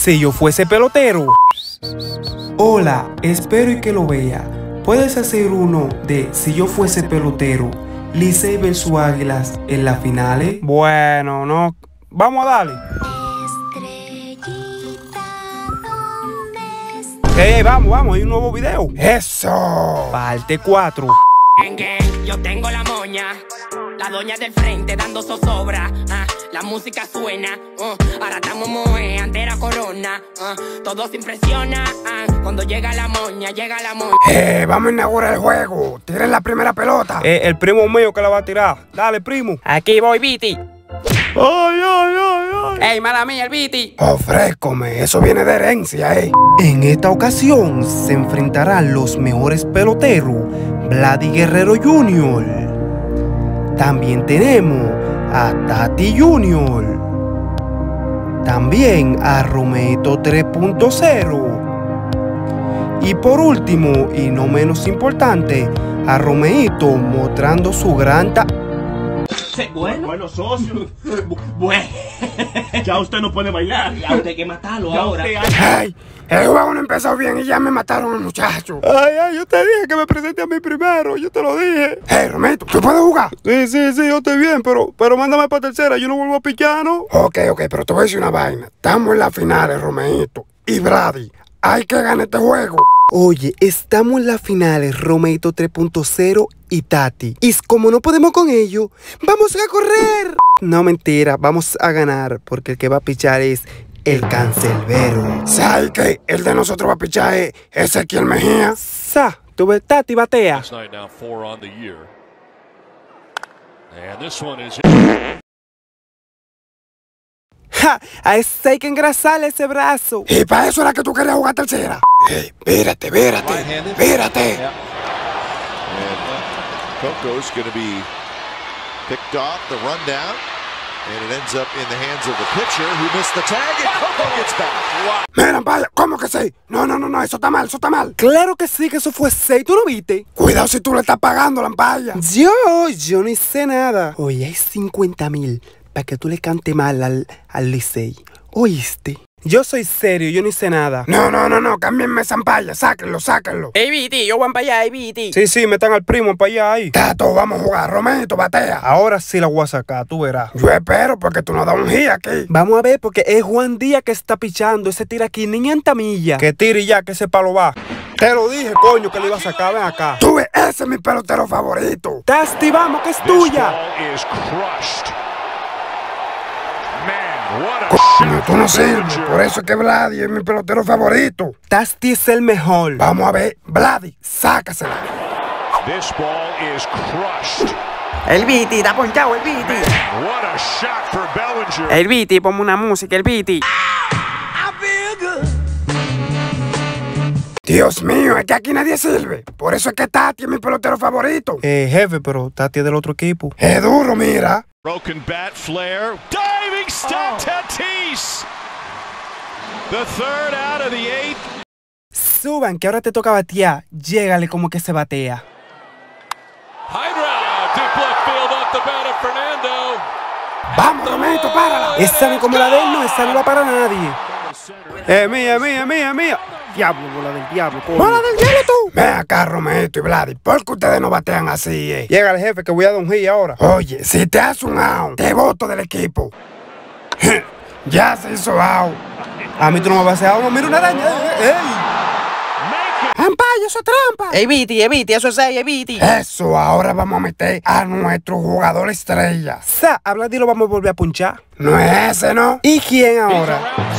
Si yo fuese pelotero. Hola, espero y que lo vea. ¿Puedes hacer uno de si yo fuese pelotero, Licey versus Águilas en las finales? Bueno, no. Vamos a darle. Vamos, hay un nuevo video. ¡Eso! Parte 4. Yo tengo la moña, la doña del frente dando zozobra. La música suena, ahora estamos moe, antera corona. Todos se impresionan cuando llega la moña, vamos a inaugurar el juego. Tiren la primera pelota. El primo mío que la va a tirar. Dale, primo. Aquí voy, Viti. ¡Ay! ¡Ey, mala mía, el Viti! Ofrécome, eso viene de herencia, En esta ocasión se enfrentarán los mejores peloteros, Vladi Guerrero Jr. También tenemos a Tati Jr. También a Romeito 3.0. Y por último, y no menos importante, a Romeito mostrando su gran Bueno, socio. Bueno. Ya usted no puede bailar. Ya usted hay que matarlo ahora. ¡Ay! El juego no empezó bien y ya me mataron al muchacho. Ay, yo te dije que me presente a mí primero, yo te lo dije. Romeito, ¿tú puedes jugar? Sí, yo estoy bien, pero mándame para tercera, yo no vuelvo a pichar, ¿no? Ok, pero te voy a decir una vaina. Estamos en las finales, Romeito y Vladi. Hay que ganar este juego. Oye, estamos en las finales, Romeito 3.0 y Tati. Y como no podemos con ello, ¡vamos a correr! No, mentira, vamos a ganar, porque el que va a pichar es el Cancelbero. ¿Sabes qué? El de nosotros va a pichar es Ezequiel Mejía. Tú ves, Tati batea. ¡Ja! A ese hay que engrasarle ese brazo. Y para eso era que tú querías jugar tercera. Vírate. Coco's going to be picked off the rundown, and it ends up in the hands of the pitcher who missed the tag, and Coco gets back. Wow. Mira, vaya, ¿cómo que sí? No, eso está mal, Claro que sí, que eso fue 6, ¿tú lo viste? Cuidado si tú le estás pagando, Lampaya. Yo no hice nada. Oye, hay 50,000 para que tú le cantes mal al Licey. ¿Oíste? Yo soy serio, yo no hice nada. No, cámbienme Zampaya, sáquenlo. Ey, Viti, yo voy para allá, Viti. Sí, metan al primo para allá ahí. Tato, vamos a jugar, Romeito, batea. Ahora sí la voy a sacar, tú verás. Yo espero porque tú no das un gira aquí. Vamos a ver, porque es Juan Díaz que está pichando. Ese tira 500 millas. Que tire ya, que ese palo va. Te lo dije, coño, que le iba a sacar, ven acá. Tú ves, ese es mi pelotero favorito. Tasti, vamos, que es tuya. Coño, tú no sirves, por eso es que Vladi es mi pelotero favorito. Tasti es el mejor. Vamos a ver, Vladi, sácasela. El Viti, está ponchado, el Viti. El Viti, ponme una música, el Viti. Dios mío, es que aquí nadie sirve. Por eso es que Tati es mi pelotero favorito. Jefe, pero Tati es del otro equipo. Es duro, mira. Broken bat flare. Diving stop, Tatis. The third out of the 8th. Suban, que ahora te toca batear. Llégale como que se batea. Vamos, Romeito, párala. Esa no como la de él, no, esa no va para nadie. Mía. Diablo, bola del diablo, coño. ¡Bola del diablo tú! Ven acá, Romeito y Vladi, ¿por qué ustedes no batean así, Llega el jefe que voy a dar un hit ahora. Oye, si te hace un out, te voto del equipo. Ya se hizo out. A mí tú no me vas a hacer out, no, mira una araña. ¡Ampaya, eso es trampa! Ey, Viti, eso es ahí, Viti. Eso, ahora vamos a meter a nuestro jugador estrella. A Vladi lo vamos a volver a punchar. No es ese, ¿no? ¿Y quién ahora?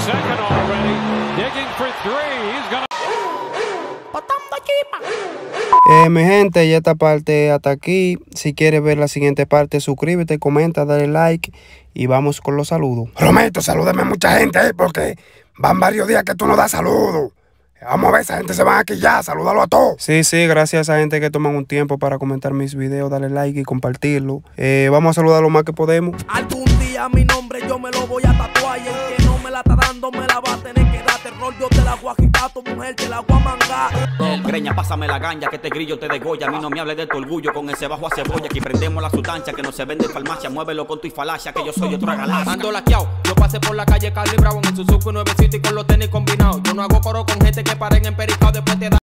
Mi gente, ya esta parte hasta aquí. Si quieres ver la siguiente parte, suscríbete, comenta, dale like y vamos con los saludos. Romeito, salúdame a mucha gente, porque van varios días que tú no das saludos. Vamos a ver, esa gente se van aquí ya, salúdalo a todos. Sí, gracias a esa gente que toman un tiempo para comentar mis videos, darle like y compartirlo. Vamos a saludar lo más que podemos. Algún día mi nombre yo me lo voy a tatuar y el que no me la está dando cuando me la va a tener que dar terror. Yo te la voy a quitar, tu mujer te la voy a mangar. Greña, pásame la ganja, que este grillo te degolla. A mí no me hables de tu orgullo, con ese bajo a cebolla. Aquí prendemos la sustancia que no se vende en farmacia. Muévelo con tu falacia, que yo soy otra galaxia. Ando laqueado, yo pasé por la calle Cali Bravo en el Suzuki nuevecito y con los tenis combinados. Yo no hago coro con gente que paren en pericado, después te da